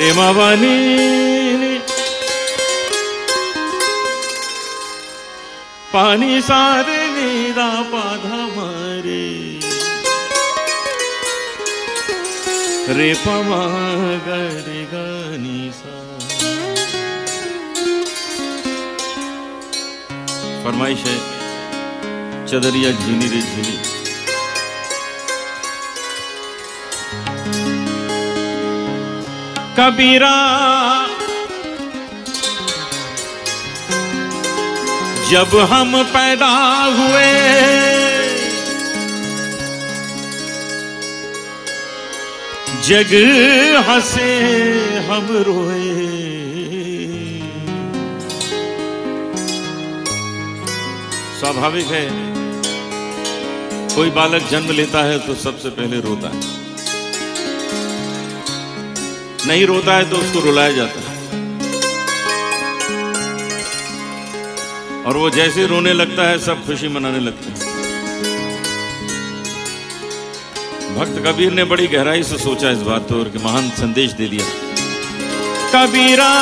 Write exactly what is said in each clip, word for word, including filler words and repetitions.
रे मावानी पानी सारे नीदा पाधा मारे रे पमा गरे गानी सा। फरमाइश है चदरिया झीनी रे झीनी। कबीरा जब हम पैदा हुए जग हंसे हम रोए। स्वाभाविक है कोई बालक जन्म लेता है तो सबसे पहले रोता है, नहीं रोता है तो उसको रुलाया जाता है, और वो जैसे रोने लगता है सब खुशी मनाने लगते हैं। भक्त कबीर ने बड़ी गहराई से सोचा इस बात को और कि महान संदेश दे दिया। कबीरा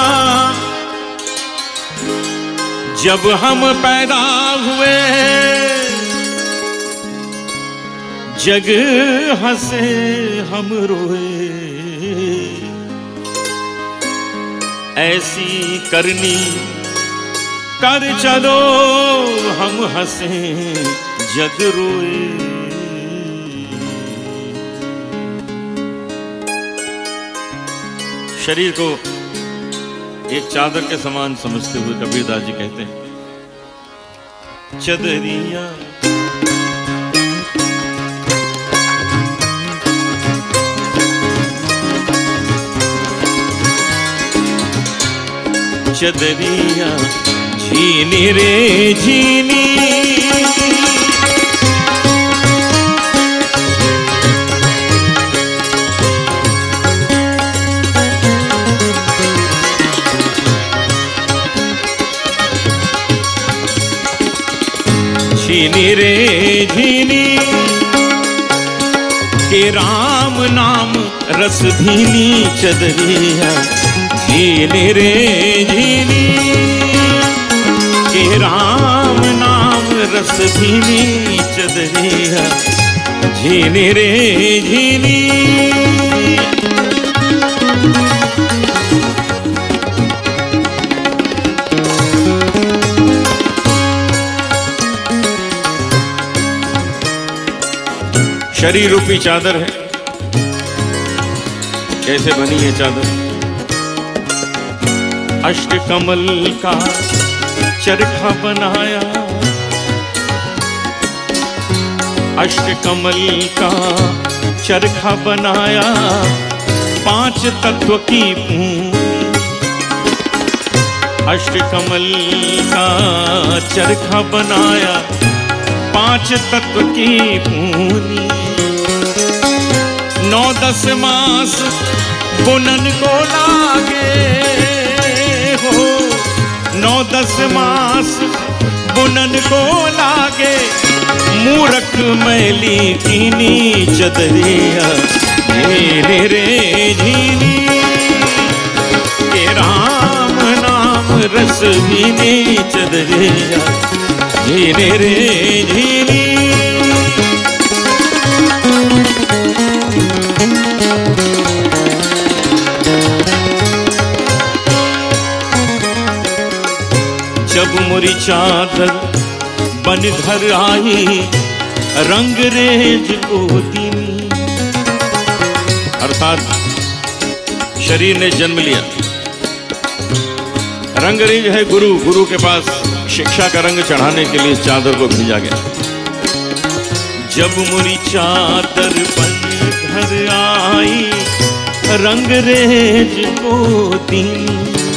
जब हम पैदा हुए जग हंसे हम रोए। ऐसी करनी कर चलो हम हंसे जग रोए। शरीर को एक चादर के समान समझते हुए कबीरदास जी कहते हैं चदरिया चदरिया झीनी रे झीनी। झीनी रे झीनी के राम नाम रस धीनी चदरिया। झीनी रे झीनी के राम नाम रस धीनी चदरिया। झीनी रे झीनी शरीर रूपी चादर है। कैसे बनी है चादर? अष्ट कमल का चरखा बनाया, अष्ट कमल का चरखा बनाया, पांच तत्व की पूंजी। अष्ट कमल का चरखा बनाया, पांच तत्व की पूंजी। नौ दस मास बुनन को लागे हो, नौ दस मास बुनन को लागे। मूरख मैली कीनी चदरिया, झीनी रे झीनी के राम नाम रस भीनी चदरिया। झीनी रे झीनी जब मोरी चादर बन घर आई, रंग रेज को दीनी। अर्थात शरीर ने जन्म लिया, रंग रेज है गुरु, गुरु के पास शिक्षा का रंग चढ़ाने के लिए इस चादर को भेजा गया। जब मोरी चादर बन घर आई, रंग रेज को दीनी।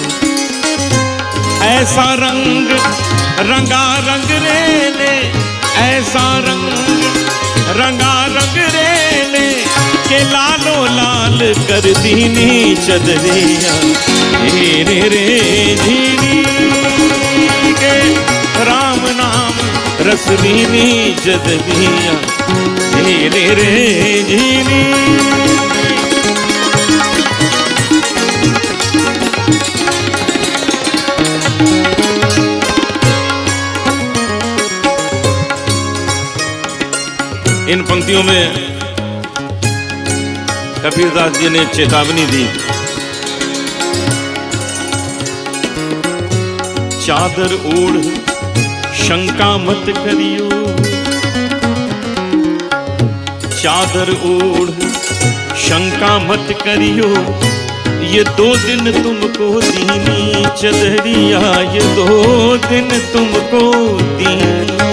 ऐसा रंग रंगा रंग रेले, ऐसा रंग रंगा रंग रेले के लालो लाल कर दीनी चदरिया। झीनी रे झीनी के राम नाम रस भीनी चदरिया। झीनी रे झीनी पंक्तियों में कबीरदास जी ने चेतावनी दी, चादर ओढ़ शंका मत करियो, चादर ओढ़ शंका मत करियो, ये दो दिन तुमको दीनी चदरिया, ये दो दिन तुमको दीनी।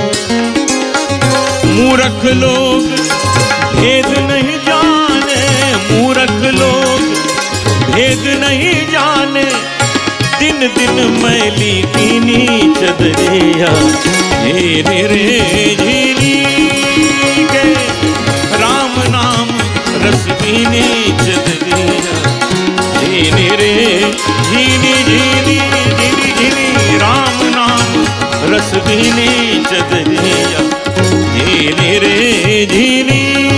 मूर्ख लोग भेद नहीं जाने, मूर्ख लोग भेद नहीं जाने, दिन दिन मैली कीनी चदरिया, हेरे रे झीली के राम नाम रस पीनी चदरिया, हेरे रे झीली झीली झीली झीली राम नाम रस पीनी चदरिया, हेरे रे झीली।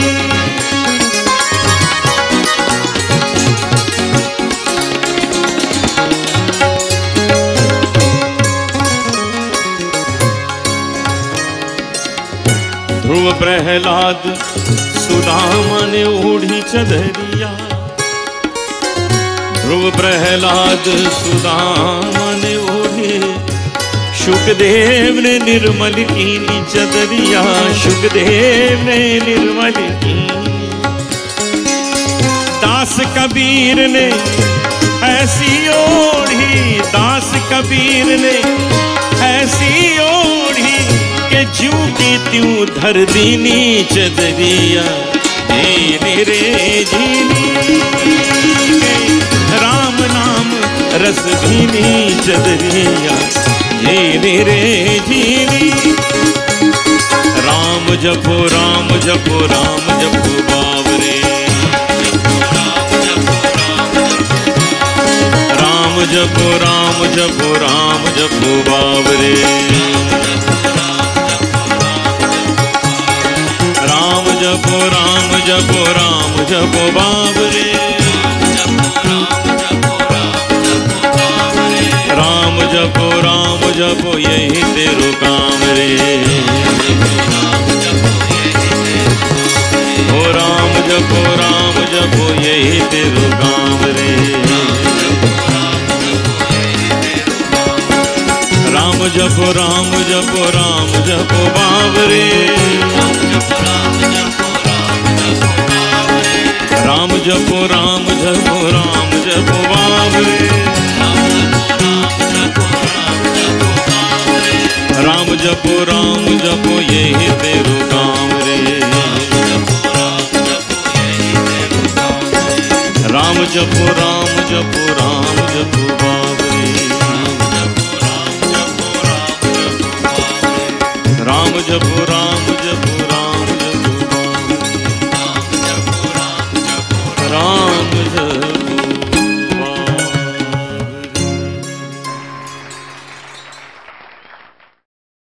ध्रुव प्रहलाद सुदामा ने ओढ़ी चदरिया, ध्रुव प्रहलाद सुदामा ने ओढ़ी, शुकदेव ने निर्मल कीनी चदरिया, शुकदेव ने निर्मल कीनी। दास कबीर ने ऐसी ओढ़ी, दास कबीर ने ऐसी ओढ़ी, के जू की त्यों धर दीनी चदरिया, हेरे रे झीली राम नाम रस भीनी चदरिया, हेरे रे झीली। राम जपो राम जपो राम जपो बावरे, राम जपो राम जपो राम जपो बावरे, राम जपो राम जपो राम जपो बावरे, राम जपो राम जपो यही तेरो काम रे, ओ राम जपो राम जपो यही तेरो काम रे, राम जपो राम जपो राम जपो बावरे, राम जपो राम जपो राम जपो बावरे, राम जपो राम जपो यही तेरो काम रे, राम जपो राम जपो राम जपो बावरे, राम जपो राम